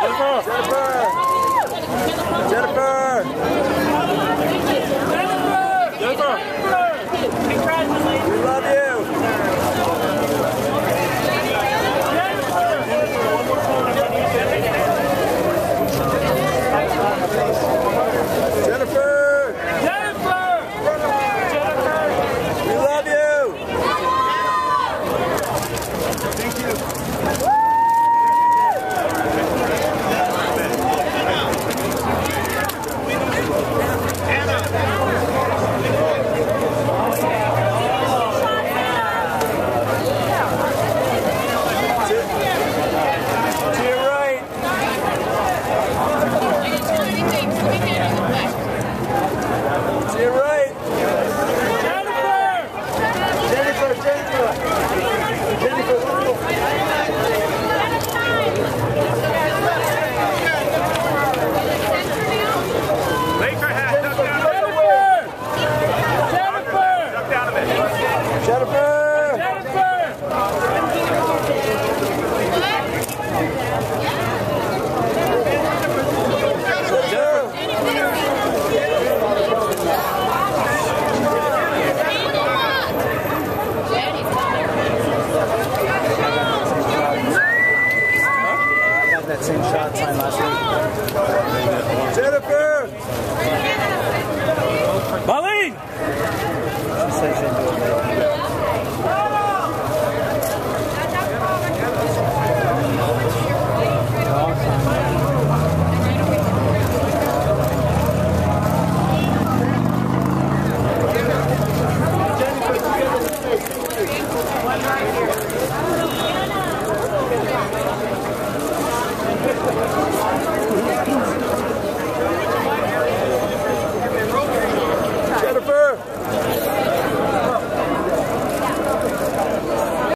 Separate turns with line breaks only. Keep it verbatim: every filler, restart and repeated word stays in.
Jennifer! Jennifer! Congratulations! We love you! Jennifer! Jennifer! Jennifer! We love you! Thank you. That same shot time last week. Jennifer! Marlene! She said she didn't do it.